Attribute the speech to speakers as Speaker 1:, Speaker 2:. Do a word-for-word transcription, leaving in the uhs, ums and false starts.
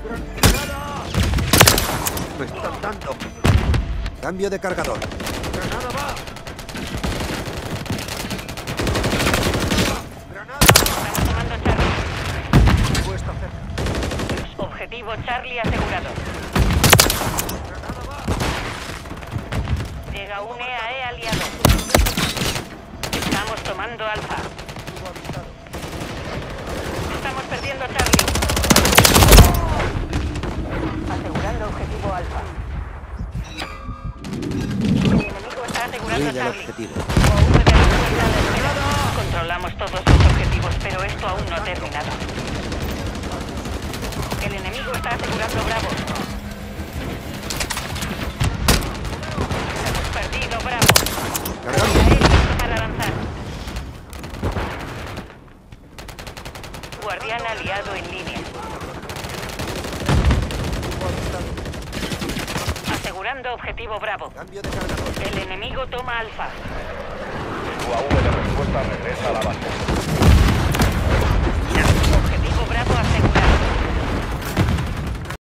Speaker 1: ¡Me están dando! Cambio de cargador.
Speaker 2: ¡Granada va!
Speaker 3: Estamos tomando Charlie.
Speaker 2: Puesto cerca.
Speaker 3: Objetivo Charlie asegurado.
Speaker 2: ¡Granada va!
Speaker 3: Llega un E A E aliado. Estamos tomando Alfa.
Speaker 2: Tuvo avisado.
Speaker 3: Estamos perdiendo Charlie. Asegurando objetivo Alfa. El enemigo está asegurando
Speaker 1: Cuida el
Speaker 3: Charlie.
Speaker 1: objetivo.
Speaker 3: O V de la seguridad de espera. Controlamos todos los objetivos, pero esto aún no ha terminado. El enemigo está asegurando Bravo. Hemos perdido Bravo.
Speaker 1: Cargando.
Speaker 3: Aéreo listo para lanzar. Guardián aliado en línea.
Speaker 2: Tuvo avisado.
Speaker 3: Asegurando objetivo Bravo.
Speaker 1: Cambio de cargador.
Speaker 3: El enemigo toma Alfa.
Speaker 4: U A V de respuesta regresa a la base.